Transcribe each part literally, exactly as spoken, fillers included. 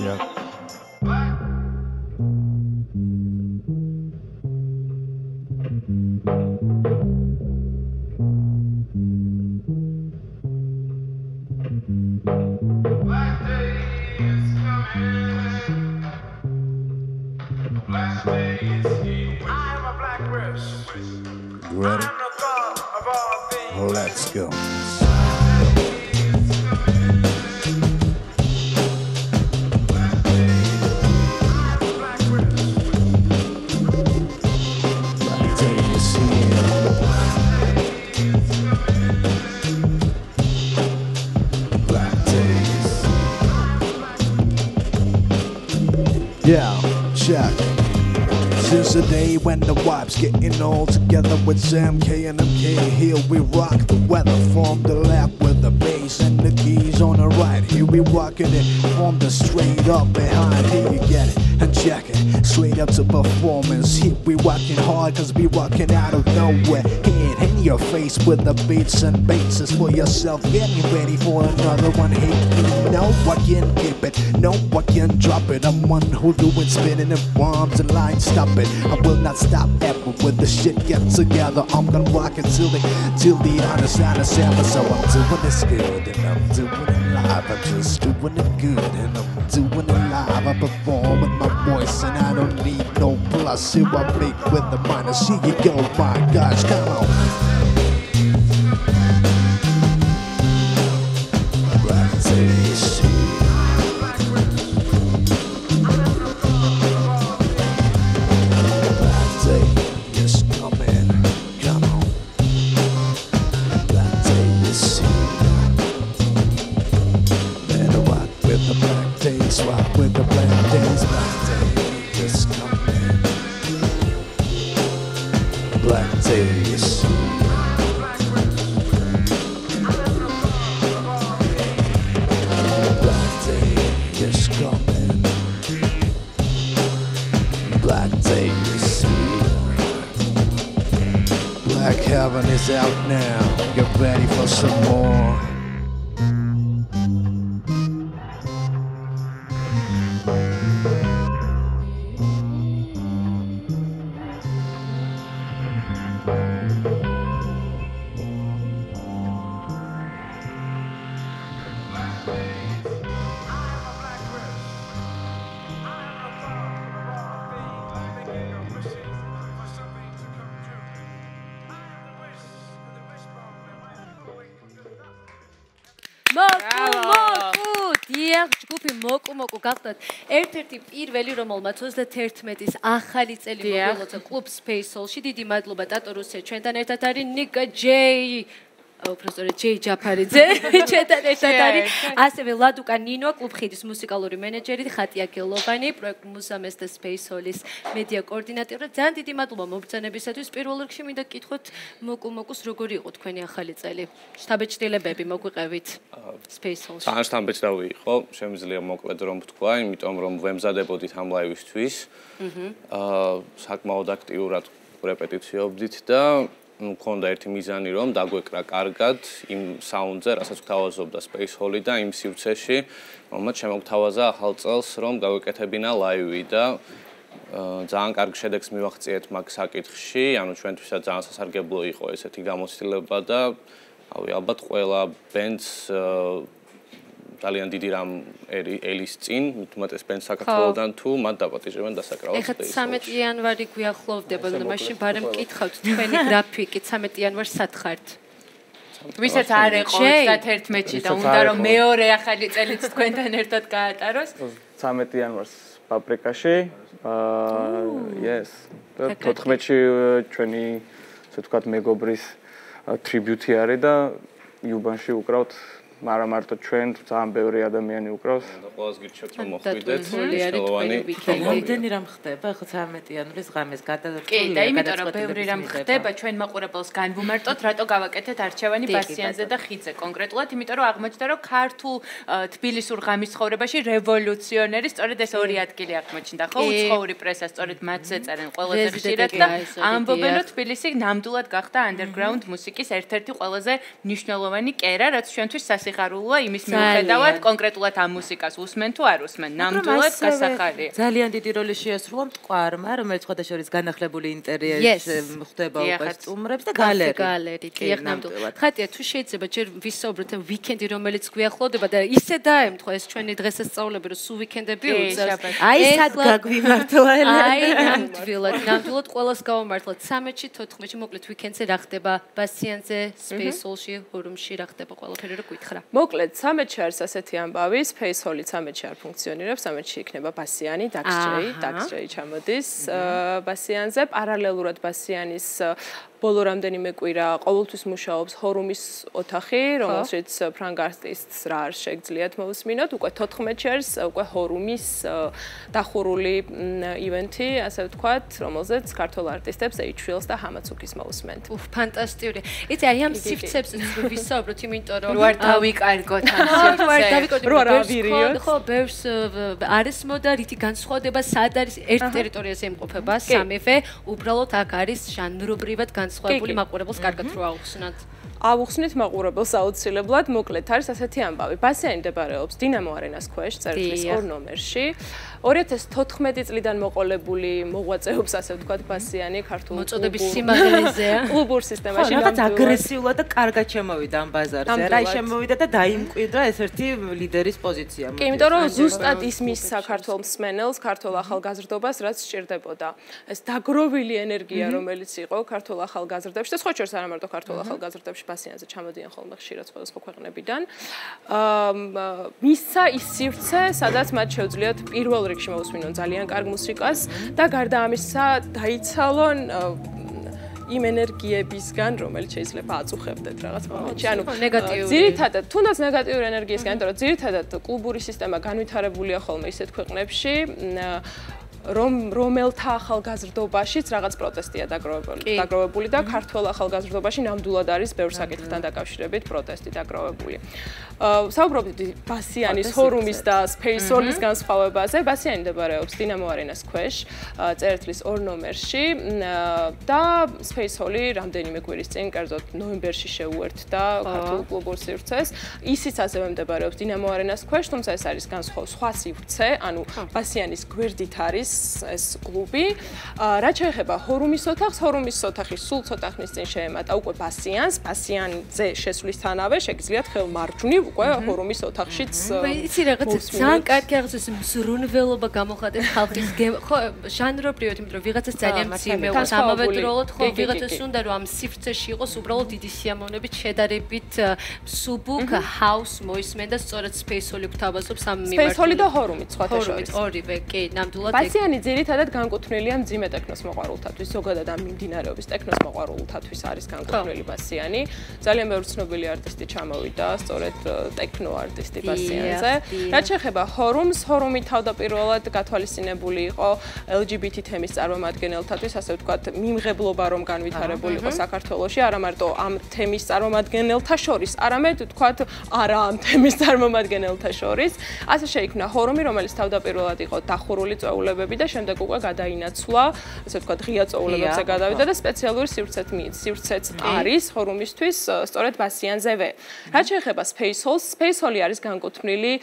Yeah. Ready? Let's go. Yeah, check. Since the day when the vibes getting all together with Sam K and M K, here we rock the weather from the left with the bass and the keys on the right. Here we rocking it from the straight up behind. Here you get it and check it, straight up to performance. Here we rocking hard cause we rocking out of nowhere. Hand in your face with the beats and basses for yourself. Getting ready for another one. Hey, you know I can keep it, no I can drop it. I'm one who do it, spinning the bombs and lines, stop it. I will not stop ever when the shit gets together. I'm gonna rock it till the till the understand the sound. So I'm doing this good and I'm doing it live. I'm just doing it good and I'm doing it live. I perform with my voice and I don't need no plus. Here I make with the minus. Here you go, my gosh, come on. Right to this shit. Rock with the black days, black days, just come in. Black days. Black days, just come in. Black days. Black Heaven is out now. Get ready for some more. ჯგუფი მოკუ მოკუ გახდათ ერთ-ერთი პირველი რომელმაც ოცდათერთმეტის ახალი წელი მოგილოცა კლუბ Space Soul-ში. დიდი მადლობა ტატო რუსია, ჩვენთან ერთად არის ნიკა ჯეი, უბრალოდ ჯეი ჯაფარიძე, ჩვენთან ერთად არის ასევე ლადუკა ნინო, კლუბ ხიდის მუსიკალური მენეჯერი, ხატია გელოვანი, პროექტ მუსამეს და Space Soul-ის მედია კოორდინატორი. ძალიან დიდი მადლობა მობრძანებისათვის. პირველ რიგში მინდა გკითხოთ მოკუ მოკუს როგორი იყო თქვენი ახალი წელი? შთაბეჭდილებები მოგვიყევით Space Soul-ში. თან შთაბეჭდავი იყო, შემიძლია მოკლედ რომ ვთქვა, იმიტომ რომ ვემზადებოდით ამ ლაივისთვის. აა საკმაოდ აქტიურად რეპეტიციობდით და მქონდა ერთი მიზანი რომ დაგვეკრა კარგად იმ საუნდზე, რასაც გვთავაზობდა Space Soul-ი და იმ სივრცეში, რომელმაც შემოგთავაზა ახალ წელს რომ გავეკეთებინა ლაივი და ძალიან კარგ შედეგს მივაღწიეთ მაგ საკითხში, ანუ ჩვენთვისაც ძალიან სასარგებლო იყო ესეთი გამოცდილება და ავი ალბათ ყველა ბენდს ძალიან დიდი რამ ელის წინ, უმეტეს ბენდს საქართველოდან თუ მათ დაპატიჟებენ დასაკრავად. ეხლა ცამეტი იანვარი გვიახლოვდება და მაშინ ბარემ მკითხავთ თქვენი გრაფიკით ცამეტი იანვარს სად ხართ? ვისაც არ იყო ოცდათერთმეტში და უნდა რომ მეორე ახალი წელიც თქვენთან ერთად გაატაროს. ცამეტი იანვარს პაპრიკაში. აა yes. და თოთხმეტში ჩვენი ასე ვთქვათ მეგობრის ტრიბიუტი არის და იუბანში უკრავთ მარა მარტო ჩვენ ძალიან ბევრი ადამიანი უკრავს. ყველას გირჩევთ რომ მოხვიდეთ. მნიშვნელოვანი იმდენი რამ ხდება, ხო ცამეტი იანვრის ღამეს გადადარჩული. კი, და იმიტომ რომ ბევრი რამ ხდება, ჩვენ მაყურებელს განვუმარტოთ, რატო გავაკეთეთ არჩევანი ბასიანზე და ხიდზე კონკრეტულად, იმიტომ რომ აღმოჩნდა რომ ქართულ თბილისურ ღამის ცხოვრებაში რევოლუციონერი სწორედ ეს ორი ადგილი აღმოჩნდა, ხო? უცხოური პრესა სწორედ მათზე წერენ ყველაზე ხშირად და ამბობენ რომ თბილისი ნამდვილად გახდა underground მუსიკის ერთ-ერთი ყველაზე მნიშვნელოვანი კერა, რაც ჩვენთვის სასი სიხარულოა იმის მიუხედავად კონკრეტულად ამ მუსიკას უსმენ თუ არ უსმენ. ნამდვილად გასახარია. ძალიან დიდი როლი შეასრულა მტკვარმა, რომელიც სხვადასხვა განახლებული ინტერიერში ხდება უკვე სტუმრებს და გალერი. გალერი, დიახ, ნამდვილად. ხატია, თუ შეიძლება ჯერ ვისაუბროთ ვიკენდი, რომელიც გვიახლოვდება და ისე დაემთხვა ეს ჩვენი დღესასწაულები, რომ სულ ვიკენდები უწევს. აი სად გაგვიმართლა ელენე? აი ნამდვილად, ნამდვილად ყველას გავამართლოთ. სამეთში, თოთხმეტში, მოკლედ ვიკენდზე რა ხდება? ბასიანზე, სპეისოლში, ჰურუმში რა ხდება ყველაფერი რო გითხრა. მოკლედ, სამეთში არის ასეთი ამბავი, სპეისოლი სამეთში არ ფუნქციონირებს, სამეთში იქნება ბასიანი, დაქსჯეი, დაქსჯეი ჩამოდის ბასიანზე, პარალელურად ბასიანის ბოლო რამდენიმე კვირა ყოველთვის მუშაობს ჰორუმის ოთახი, რომელშიც ფრანგ არტისტს რა არ შეგძლიათ მოусმინოთ, უკვე თოთხმეტში არის უკვე ჰორუმის დახურული ივენთი, ასე ვთქვათ, რომელზეც ქართულ არტისტებს ეიჩვილს და ჰამაცუკის მოусმენთ. უფ, ფანტასტიკური. იცი, აი ამ სივრცებს ვისაუბროთ, იმიტომ რომ რო არ დავიკარგოთ ამ სივრცეს. რო არ დავიკარგოთ, რო არ ავირიოთ. ხო, ბევრს არის მოდა, რითი განსხვავდება, სად არის ერთ ტერიტორიაზე იმყოფება სამეფე, უბრალოდ აქ არის ჟანრობრივად განსხვავებული მაყურებელს კარგად რო აუხსნათ. ავუხსნით მაყურებელს აუცილებლად, მოკლედ არის ასეთი ამბავი. ბასიანი მდებარეობს დინამო არენას ქვეშ, წერტილის ორ ნომერში. ორი ათას თოთხმეტი წლიდან მოყოლებული მოღვაწეობს, ასე ვთქვათ, ბასიანი ქართულ მოწოდების სიმაღლეზეა. კლუბურ სისტემაში. რაღაც აგრესიულად და კარგად შემოვიდა ამ ბაზარზე. რა შემოვიდა და დაიმკვიდრა ეს-ერთი ლიდერის პოზიცია. კი, იმიტომ რომ ზუსტად ის მისცა ქართულ მსმენელს, ქართულ ახალგაზრდობას, რაც სჭირდებოდა. ეს დაგროვილი ენერგია, რომელიც იყო ქართულ ახალგაზრდებში და სხვა შორის არა მარტო ქართულ ახალგაზრდებში ბასიანზე ჩამოდიან ხოლმე ხშირად სხვადასხვა ქვეყნებიდან. აა მისცა ის სივრცე, სადაც მათ შეუძლიათ პირველ რიგში მოусმინონ ძალიან კარგ მუსიკას და გარდა ამისა დაიცალონ იმ ენერგიებისგან, რომელიც შეიძლება აწუხებდეთ რაღაც მომენტში. ანუ ძირითადად, თუნდაც ნეგატიური ენერგიისგან, იმიტომ რომ ძირითადად კლუბური სისტემა განვითარებულია ხოლმე ისეთ ქვეყნებში, რომ რომელთა ახალგაზრდობაშიც რაღაც პროტესტია დაგროვებული დაგროვებული და ქართულ ახალგაზრდობაში ნამდვილად არის ბევრ საკითხთან დაკავშირებით პროტესტი დაგროვებული. საუბრობთ ბასიანის ჰორუმის და სპეისოლის განსხვავებაზე. ბასიანი მდებარეობს დინამო არენას ქვეშ, წერტლის ორ ნომერში და სპეისოლი რამდენიმე კვირის წინ, კერძოდ ნოემბერში შეუერთდა ქართულ კლუბურ სივრცეს. ისიც ასევე მდებარეობს დინამო არენას ქვეშ, თუმცა ეს არის განსხვავ სხვა სივრცე, ანუ ბასიანის გვერდით არის ეს კლუბი. რაც შეეხება ჰორუმის ოთახს, ჰორუმის ოთახი სულ ცოტა ხნის წინ შეემატა უკვე ბასიანს, ბასიანზე შესვლისთანავე შეგიძლიათ ხელმარჯვნივ უკვე ჰორუმის ოთახშიც. იცი რაღაც ძალიან კარგი რაღაც ეს მზრუნველობა გამოხატეს ხალხის ხო ჟანრობრივად, იმიტომ რომ ვიღაცას ძალიან მძიმე აქვს ამავდროულად ხო ვიღაცას უნდა რომ ამ სივრცეში იყოს უბრალოდ დიდი სიამოვნებით შედარებით სუბუქ ჰაუს მოისმენდა სწორედ სპეისოლი გვთავაზობს ამ მიმართულებით. სპეისოლი და ჰორუმი სხვათა შორის. ორივე, კი, ნამდვილად ბასიანი ძირითადად განკუთვნილია მძიმე ტექნოს მოყვარულთათვის, ზოგადად ამ მიმდინარეობს ტექნოს მოყვარულთათვის არის განკუთვნილი ბასიანი. ძალიან ბევრი ცნობილი არტისტი ჩამოვიდა, სწორედ ტექნო არტისტი ბასიანზე. რაც შეეხება ჰორუმს, ჰორუმი თავდაპირველად გათვალისწინებული იყო ელ ჯი ბი თი თემის წარმომადგენელთათვის, ასე ვთქვათ, მიმღებლობა რომ განვითარებული იყო საქართველოში, არა მარტო ამ თემის წარმომადგენელთა შორის, არამედ ვთქვათ, არა ამ თემის წარმომადგენელთა შორის. ასე შეიქმნა ჰორუმი, რომელიც თავდაპირველად იყო დახურული წვეულებები და შემდეგ უკვე გადაინაცვლა, ასე ვთქვათ, ღია წვეულებებზე გადავიდა და სპეციალური სივრცეთ სივრცეც არის ჰორუმისთვის, სწორედ ბასიანზევე. რაც შეეხება სპეისოლს, სპეისოლი არის განკუთვნილი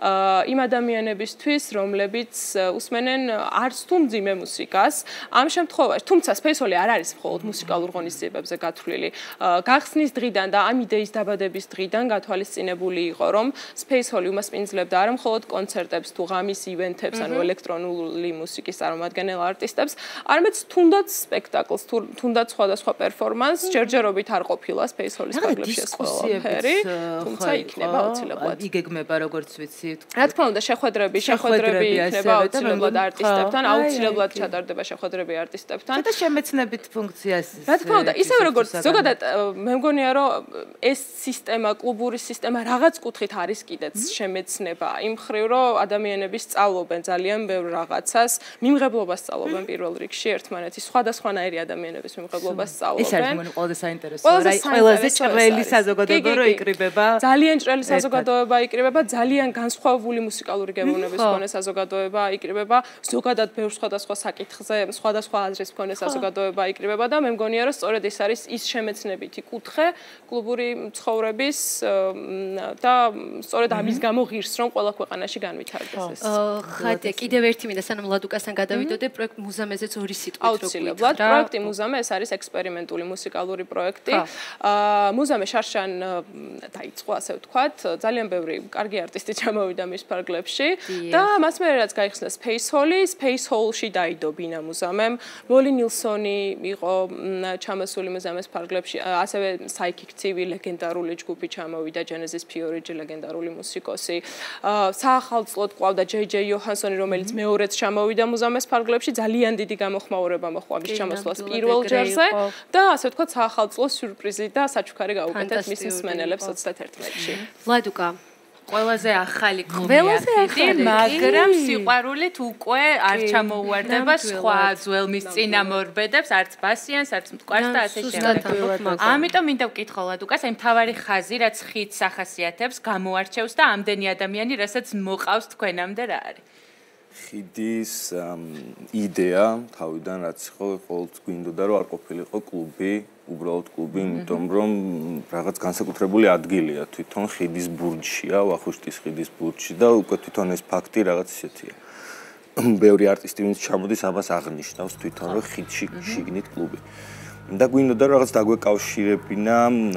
იმ ადამიანებისთვის, რომლებიც უსმენენ არც თუ მძიმე მუსიკას. ამ შემთხვევაში, თუმცა სპეისოლი არ არის მხოლოდ მუსიკალურ ღონისძიებებზე გათვლილი. გახსნის დღიდან და ამ იდეის დაბადების დღიდან გათვალისწინებული იყო, რომ სპეისოლი უმასპინძლებდა არა მხოლოდ კონცერტებს თუ ღამის ივენთებს, ანუ ელექტრონული მუსიკის წარმომადგენელ არტისტებს, არამედ თუნდაც სპექტაკლს, თუნდაც სხვადასხვა პერფორმანსს, ჯერჯერობით არ ყოფილა სპეისოლის ფარგლებში ეს ყველაფერი, თუმცა იქნება აუცილებლად. იგეგმება როგორც ვიცი. რა თქმა უნდა, შეხვედრები, შეხვედრები იქნება აუცილებლად არტისტებთან, აუცილებლად ჩატარდება შეხვედრები არტისტებთან. და შემეცნებით ფუნქციას. რა თქმა უნდა, ისევ როგორც ზოგადად მე მგონია, რომ ეს სისტემა, კლუბური სისტემა რაღაც კუთხით არის კიდეც შემეცნება. იმ მხრივ, რომ ადამიანები სწავლობენ ძალიან ბევრ რაღაცას, მუსიკას, მიმღებლობას სწავლობენ პირველ რიგში ერთმანეთის სხვადასხვანაირი ადამიანების მიმღებლობას სწავლობენ. ეს არის მoni ყველაზე საინტერესო, რა ყველაზე ჭრელი საზოგადოება რო იკრიბება. ძალიან ჭრელი საზოგადოება იკრიბება, ძალიან განსხვავებული მუსიკალური გემოვნების მქონე საზოგადოება იკრიბება, ზოგადად ბევრ სხვადასხვა საკითხზე, სხვადასხვა აზრის მქონე საზოგადოება იკრიბება და მე მგონია რომ სწორედ ეს არის ის შემეცნებითი კუთხე კლუბური ცხოვრების და სწორედ ამის გამო ღირს რომ ყველა ქვეყანაში განვითარდეს ეს. ხადია, კიდევ ერთი მინდა სანამ ლადუკასთან გადავიდოდე, პროექტ მუზამეზეც ორი სიტყვით რო აუცილებლად. პროექტი მუზამე ეს არის ექსპერიმენტული მუსიკალური პროექტი. აა მუზამე შარშან დაიწყო, ასე ვთქვათ, ძალიან ბევრი კარგი არტისტი ჩამოვიდა მის ფარგლებში და მას მერე რაც გაიხსნა Space Hall-ი, Space Hall-ში დაიდო ბინა მუზამემ. ვოლი ნილსონი იყო ჩამოსული მუზამეს ფარგლებში, ასევე Psychic ცივი ლეგენდარული ჯგუფი ჩამოვიდა, Genesis Fiorigi ლეგენდარული მუსიკოსი. საახალწლოდ ყავდა ჯეი ჯეი იოჰანსონი, რომელიც მეორეც ჩამოვიდა მუზამეს ფარგლებში, ძალიან დიდი გამოხმაურება მოჰყვა მის ჩამოსვლას პირველ ჯერზე და ასე ვთქვათ, საახალწლო სიურპრიზი და საჩუქარი გაუკეთეთ მის მსმენელებს ოცდაათერთმეტში. ლადუკა ყველაზე ახალი ყველაზე ახალი მაგრამ სიყვარულით უკვე არ ჩამოუვარდება სხვა ძველმის წინამორბედებს არც ბასიანს არც მტკვარს და ასე შემდეგ. ამიტომ მინდა ვკითხო ლადუკას, აი მთავარი ხაზი რაც ხიდს ახასიათებს, გამოარჩევს და ამდენი ადამიანი, რასაც მოყავს თქვენამდე რა არის? ხიდის იდეა თავიდან რაც იყო, ყოველთვის გვინდოდა რომ არ ყოფილიყო კლუბი, უბრალოდ კლუბი, იმიტომ რომ რაღაც განსაკუთრებული ადგილია თვითონ ხიდის ბურჯშია, ვახუშტის ხიდის ბურჯში და უკვე თვითონ ეს ფაქტი რაღაც ისეთია. ბევრი არტისტი ვინც ჩამოდის, ამას აღნიშნავს თვითონ რომ ხიდში შიგნით კლუბი. და გვინდოდა რომ რაღაც დაგვეკავშირებინა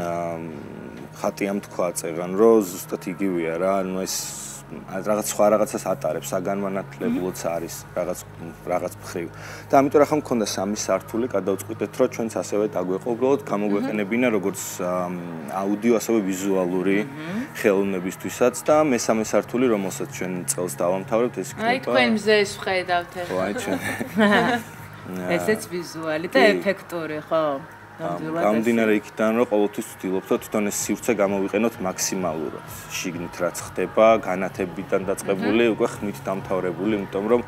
ხატიამ თქვა წერან, რომ ზუსტად იგივეა რა, ანუ ეს რაღაც სხვა რაღაცას ატარებს, საგანმანათლებლოც არის რაღაც რაღაც მხრივ. და ამიტომ ახლა მქონდა სამი სართული, გადავწყვიტეთ, რომ ჩვენც ასევე დაგვეყო, უბრალოდ გამოგვეყენებინა როგორც აუდიო, ასევე ვიზუალური ხელოვნებისთვისაც და მესამე სართული, რომელსაც ჩვენ წელს დავამთავრებთ, ეს იქნება. აი თქვენ მზეს ვხედავთ ახლა. ხო, აი ჩვენ. ესეც ვიზუალი და ეფექტური, ხო? გამდინარე იქიდან რომ ყოველთვის ვცდილობთ რომ თვითონ ეს სივრცე გამოვიყენოთ მაქსიმალურად. შიგნით რაც ხდება, განათებიდან დაწყებული, უკვე ხმით დამთავრებული, იმიტომ რომ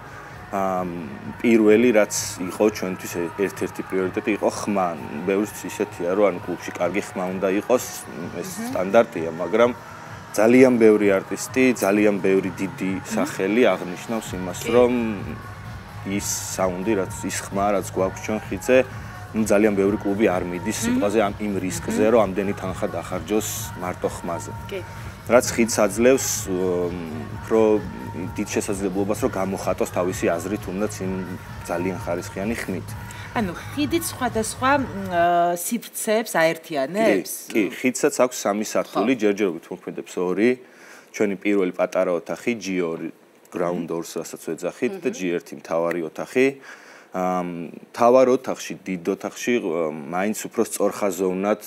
პირველი რაც იყო ჩვენთვის ერთ-ერთი პრიორიტეტი იყო ხმა. ბევრს ისეთია რომ ანუ კლუბში კარგი ხმა უნდა იყოს, ეს სტანდარტია, მაგრამ ძალიან ბევრი არტისტი, ძალიან ბევრი დიდი სახელი აღნიშნავს იმას, რომ ის საუნდი, რაც ის ხმა, რაც გვაქვს ჩვენ ხიდზე ძალიან ბევრი კლუბი არ მიდის სიტყვაზე ამ იმ რისკზე, რომ ამდენი თანხა დახარჯოს მარტო ხმაზე. კი. რაც ხიდს აძლევს უფრო დიდ შესაძლებლობას, რომ გამოხატოს თავისი აზრი თუნდაც იმ ძალიან ხარისხიანი ხმით. ანუ ხიდით სხვადასხვა სივრცეებს აერთიანებს? კი, ხიდსაც აქვს სამი სართული, ჯერჯერობით მოქმედებს ორი. ჩვენი პირველი პატარა ოთახი, ჯი ორი ground doors, რასაც ვეძახით და ჯი ერთი მთავარი ოთახი. მთავარ ოთახში, დიდ ოთახში მაინც უფრო სწორხაზოვნად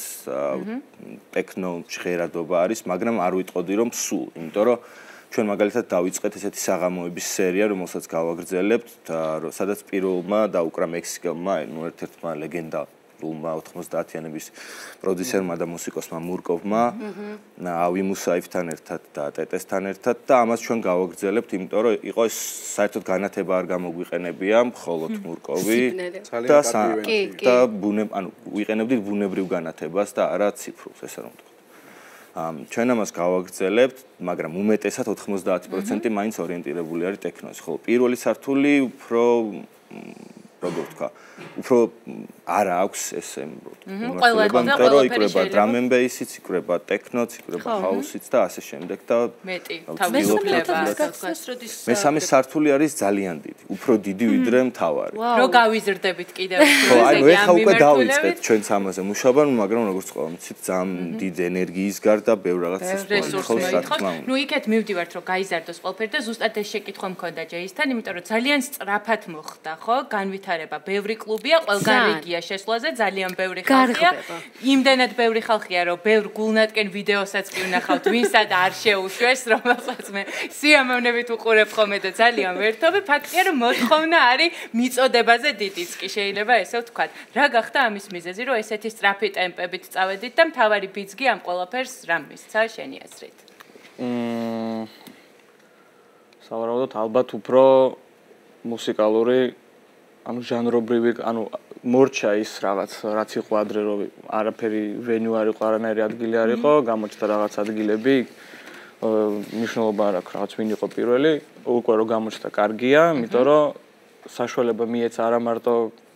ტექნო ჟღერადობა არის, მაგრამ არ ვიტყოდი რომ სულ, იმიტომ რომ ჩვენ მაგალითად დავიწყეთ ესეთი საღამოების სერია, რომელსაც გავაგრძელებთ, სადაც პირველმა დაუკრა მექსიკელმა, ნუ ერთ-ერთმა ლეგენდალურმა ოთხმოცდაათიანების პროდიუსერმა და მუსიკოსმა მურკოვმა, ავი მუსაევთან ერთად და ტეტესთან ერთად და ამას ჩვენ გავაგრძელებთ, იმიტომ რომ იყო ეს საერთოდ განათება არ გამოგვიყენებია, მხოლოდ მურკოვი და და ბუნებ, ანუ ვიყენებდით ბუნებრივ განათებას და არა ციფრულს, ესე რომ ვთქვათ. ჩვენ ამას გავაგრძელებთ, მაგრამ უმეტესად ოთხმოცდაათი პროცენტი მაინც ორიენტირებული არის ტექნოზე, ხოლო პირველი სართული უფრო როგორ ვთქვა, უფრო არა აქვს ესე იმართულება, იქნება drum and bass-იც, იქნება ტექნოც, იქნება house-იც და ასე შემდეგ და მეტი თავისუფლება. მესამე სართული არის ძალიან დიდი, უფრო დიდი ვიდრე მთავარი. რო გავიზრდებით კიდევ უფრო. ხო, აი ეხა უკვე დავიწყეთ ჩვენც ამაზე მუშაობა, მაგრამ როგორც ყველა მიცით, ძალიან დიდ ენერგიის გარდა ბევრ რაღაცას რესურსს რა თქმა უნდა. ნუ იქეთ მივდივართ რომ გაიზარდოს ყველაფერი და ზუსტად ეს შეკითხვა მქონდა ჯეისთან, იმიტომ რომ ძალიან სწრაფად მოხდა, ხო, განვითარება. ბევრი კლუბია, ყველგან რიგია შესვლაზე, ძალიან ბევრი ხალხია. იმდენად ბევრი ხალხია, რომ ბევრ გულნატკენ ვიდეოსაც კი ვნახავთ, ვინსად არ შეუშვეს, რომელსაც მე სიამოვნებით უყურებ ხოლმე და ძალიან ვერთობი. ფაქტია, რომ მოთხოვნა არის მიწოდებაზე დიდიც კი შეიძლება ესე ვთქვათ. რა გახდა ამის მიზეზი, რომ ესეთი სწრაფი ტემპებით წავედით და მთავარი ბიძგი ამ ყველაფერს რა მისცა შენი აზრით? მმ სავარაუდოდ ალბათ უფრო მუსიკალური ანუ ჟანრობრივი ანუ მორჩა ის რაღაც რაც იყო ადრე რომ არაფერი ვენიუ არ იყო არანაირი ადგილი არ იყო გამოჩნდა რაღაც ადგილები მნიშვნელობა არ აქვს რაღაც ვინ იყო პირველი უკვე რომ გამოჩნდა კარგია იმიტომ რომ საშუალება მიეცა არა მარტო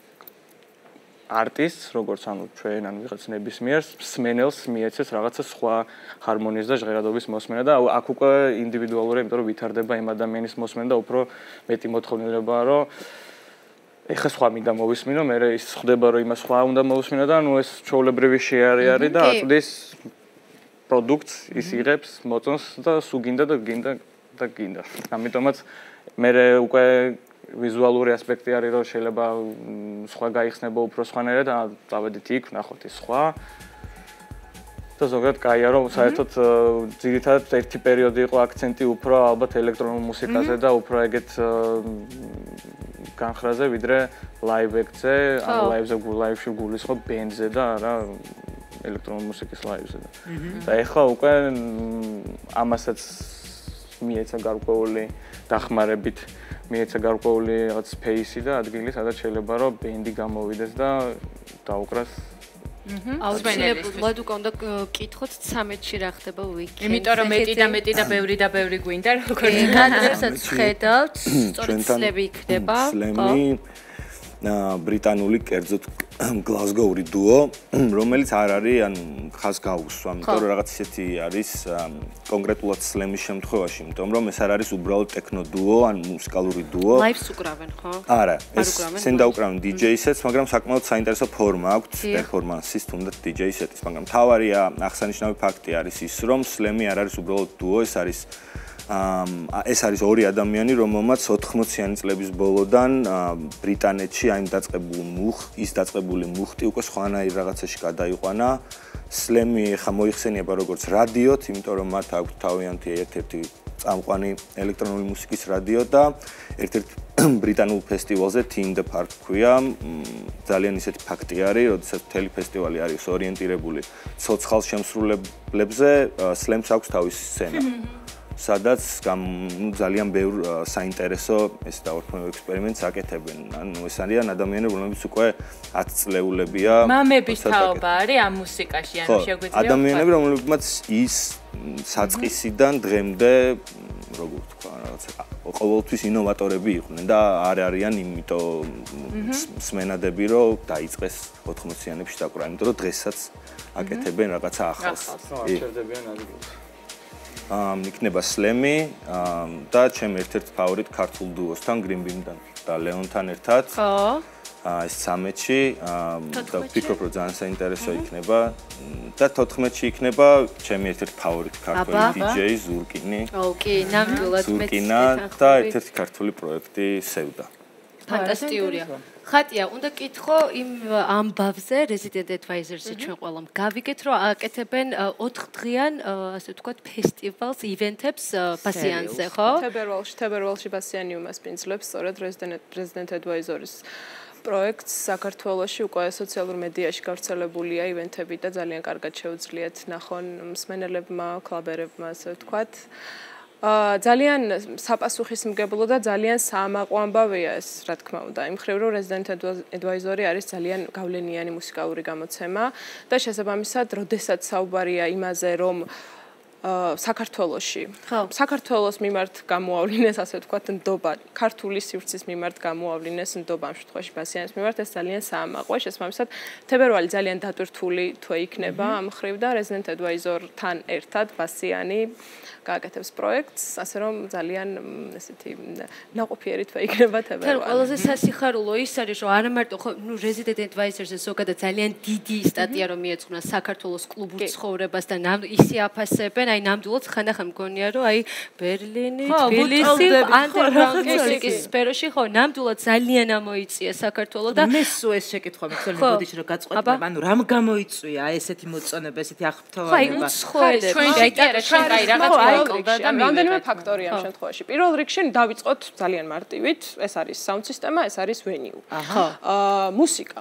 არტისტს როგორც ანუ ჩვენ ან ვიღაც ნებისმიერ მსმენელს მიეცეს რაღაცა სხვა ჰარმონიის და ჟღერადობის მოსმენა და აქ უკვე ინდივიდუალურია იმიტომ რომ ვითარდება იმ ადამიანის მოსმენა და უფრო მეტი მოთხოვნილებაა რომ ეხა სხვა მინდა მოვისმინო, მე ის ხდება რომ იმას სხვა უნდა მოვისმინო და ნუ ეს ჩვეულებრივი შეარი არის და აწვდის პროდუქტს ის იღებს, მოწონს და სულ გინდა და გინდა და გინდა. ამიტომაც მე უკვე ვიზუალური ასპექტი არის რომ შეიძლება სხვა გაიხსნება უფრო სხვანაირად და წავედით იქ, ნახოთ ის სხვა. და ზოგადად კაია რომ საერთოდ ძირითადად ერთი პერიოდი იყო აქცენტი უფრო ალბათ ელექტრონულ მუსიკაზე და უფრო ეგეთ განხრაზე ვიდრე ლაივ ექცე, ანუ ლაივზე ლაივში გულისხმობ ბენდზე და არა ელექტრონული მუსიკის ლაივზე. და ეხლა უკვე ამასაც მიეცა გარკვეული დახმარებით, მიეცა გარკვეული რაღაც სპეისი და ადგილი, სადაც შეიძლება რომ ბენდი გამოვიდეს და დაუკრას აუცილებლად უკვე უნდა კითხოთ ცამეტში რა ხდება ვიკენდზე. იმიტომ რომ მეტი და მეტი და ბევრი და ბევრი გვინდა როგორც კადრებსაც ხედავთ, სწორედ სლემი იქნება. სლემი ბრიტანული კერძოდ გლასგოური დუო, რომელიც არ არის ან ხას გაუსვა, იმიტომ რომ რაღაც ისეთი არის კონკრეტულად სლემის შემთხვევაში, იმიტომ რომ ეს არ არის უბრალოდ ტექნო დუო ან მუსიკალური დუო. ლაივს უკრავენ, ხო? არა, ეს სენ დაუკრავენ დი-ჯეი-სეტს, მაგრამ საკმაოდ საინტერესო ფორმა აქვს პერფორმანსის, თუნდაც დი-ჯეი-სეტის, მაგრამ თავარია აღსანიშნავი ფაქტი არის ის, რომ სლემი არ არის უბრალოდ დუო, ეს არის ეს არის ორი ადამიანი, რომელმაც ოთხმოციანი წლების ბოლოდან ბრიტანეთში აი დაწყებული მუხ, ის დაწყებული მუხტი უკვე სხვანაირ რაღაცაში გადაიყვანა. სლემი ხა მოიხსენიება როგორც რადიოთ, იმიტომ რომ მათ აქვს თავიანთი ერთ-ერთი წამყვანი ელექტრონული მუსიკის რადიო და ერთ-ერთ ბრიტანულ ფესტივალზე Team the Park ქვია. ძალიან ისეთი ფაქტი არის, როდესაც მთელი ფესტივალი არის ორიენტირებული ცოცხალ შემსრულებლებზე, სლემს აქვს თავისი სცენა. სადაც ძალიან ბევრ საინტერესო ეს დაურქმევ ექსპერიმენტს აკეთებენ. ანუ ეს არიან ადამიანები, რომლებიც უკვე ათ წლეულებია. მამების თაობა არის ამ მუსიკაში, ანუ შეგვიძლია. ადამიანები, რომლებიც ის საწყისიდან დღემდე, როგორ ვთქვა, რაღაცა ყოველთვის ინოვატორები იყვნენ და არ არიან იმიტომ მსმენადები, რომ დაიწყეს ოთხმოციანებში დაკვრა, იმიტომ რომ დღესაც აკეთებენ რაღაცა ახალს. აჩერდებიან ადგილს. ამ იქნება სლემი და ჩემ ერთ-ერთ ფავორიტ ქართულ დუოსთან გრინბიმთან და ლეონთან ერთად. ხო. ეს ცამეტში და ვფიქრობ რომ ძალიან საინტერესო იქნება და თოთხმეტში იქნება ჩემი ერთ-ერთი ფავორიტ ქართული დი-ჯეი ზურკინი. ოკეი, ნამდვილად მეც ზურკინა და ერთ-ერთი ქართული პროექტი სევდა. ფანტასტიკურია. ხატია, უნდა კითხო იმ ამბავზე Resident Advisors-ი ჩვენ ყველამ გავიგეთ, რომ აკეთებენ ოთხდღიან, ასე ვთქვათ, ფესტივალს, ივენთებს პასიანზე, ხო? თებერვალში, თებერვალში პასიანი უმასპინძლებს სწორედ Resident Advisors-ის პროექტს საქართველოში უკვე სოციალურ მედიაში გავრცელებულია ივენთები და ძალიან კარგად შეუძლიათ ნახონ მსმენელებმა, კლაბერებმა, ასე ვთქვათ. ძალიან საპასუხისმგებლო და ძალიან საამაყო ამბავია ეს, რა თქმა უნდა. იმ მხრივ რომ Resident Advisor-ი არის ძალიან გავლენიანი მუსიკალური გამოცემა და შესაბამისად, როდესაც საუბარია იმაზე, რომ საქართველოში, საქართველოს მიმართ გამოავლინეს, ასე ვთქვათ, ნდობა, ქართული სივრცის მიმართ გამოავლინეს ნდობა ამ შემთხვევაში პასიანის მიმართ, ეს ძალიან საამაყოა. შესაბამისად, თებერვალი ძალიან დატვირთული თვე იქნება ამ მხრივ და Resident Advisor-თან ერთად პასიანი გააკეთებს პროექტს, ასე რომ ძალიან ესეთი ნაყოფიერი თვე იქნება თებერვალი. ყველაზე სასიხარულო ის არის, რომ არა მარტო ხო, ნუ Resident Advisors-ზე ზოგადად ძალიან დიდი სტატია რომ მიეძღვნა საქართველოს კლუბურ ცხოვრებას და ისე აფასებენ, აი ნამდვილად ხანდახან მგონია რომ აი ბერლინი, თბილისი, underground მუსიკის სფეროში ხო, ნამდვილად ძალიან ამოიწია საქართველოს და მე სულ ეს შეკითხვა მქონდა ბოდიში რომ გაწყობ, ანუ რამ გამოიწვია აი ესეთი მოწონება, ესეთი აღფრთოვანება. ხო, აი უცხოელებს, აი და ჩვენ აი რაღაც რამდენიმე ფაქტორია ამ შემთხვევაში. პირველ რიგში დავიწყოთ ძალიან მარტივით, ეს არის საუნდ სისტემა, ეს არის ვენიუ. ხო. აა მუსიკა.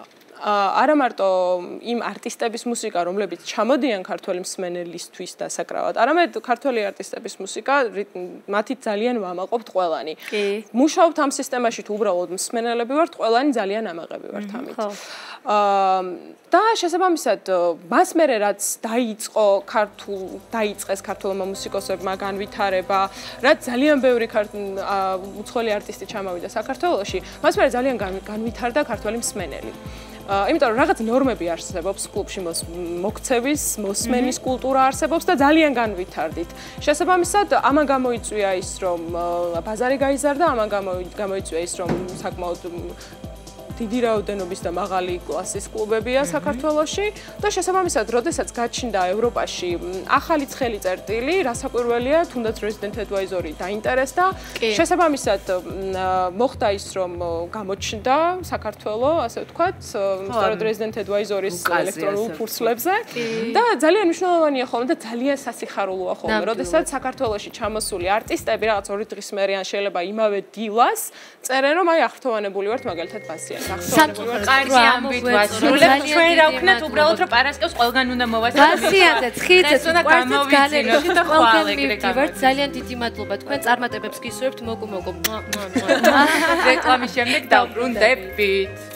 არა მარტო იმ არტისტების მუსიკა, რომლებიც ჩამოდიან ქართველი მსმენელისთვის დასაკრავად, არამედ ქართველი არტისტების მუსიკა, მათი ძალიან ვამაყობთ ყველანი. მუშაობთ ამ სისტემაში თუ უბრალოდ მსმენელები ვართ, ყველანი ძალიან ამაყები ვართ ამით. და შესაბამისად, მას მერე რაც დაიწყო ქართულ დაიწყეს ქართულმა მუსიკოსებმა განვითარება, რაც ძალიან ბევრი უცხოელი არტისტი ჩამოვიდა საქართველოში, მას მერე ძალიან განვითარდა ქართველი მსმენელი. იმიტომ რომ რაღაც ნორმები არსებობს კლუბში მოქცევის, მოსმენის კულტურა არსებობს და ძალიან განვითარდით. შესაბამისად, ამან გამოიწვია ის, რომ ბაზარი გაიზარდა, ამან გამოიწვია ის, რომ საკმაოდ დიდი რაოდენობის და მაღალი კლასის კლუბებია საქართველოში და შესაბამისად, როდესაც გაჩნდა ევროპაში ახალი ცხელი წერტილი, რასაკვირველია, თუნდაც Resident Advisor-ი დაინტერესდა. შესაბამისად, მოხდა ის, რომ გამოჩნდა საქართველო, ასე ვთქვათ, სწორედ Resident Advisor-ის ელექტრონულ ფურცლებზე და ძალიან მნიშვნელოვანია ხოლმე და ძალიან სასიხარულოა ხოლმე, როდესაც საქართველოში ჩამოსული არტისტები რაღაც ორი დღის მერე ან შეიძლება იმავე დილას წერენ, რომ აი აღრთოვანებული ვართ მაგალითად ბასიან. კარგი ამბით ვასრულებ ჩვენ რა ვქნათ უბრალოდ რომ პარასკევს ყველგან უნდა მოვასწროთ ბასიანზე ცხიცეთ უნდა გამოვიძინოთ და ხვალ ეგრე ვართ ძალიან დიდი მადლობა თქვენ წარმატებებს გისურვებთ მოკუ მოკუ რეკლამის შემდეგ დავბრუნდებით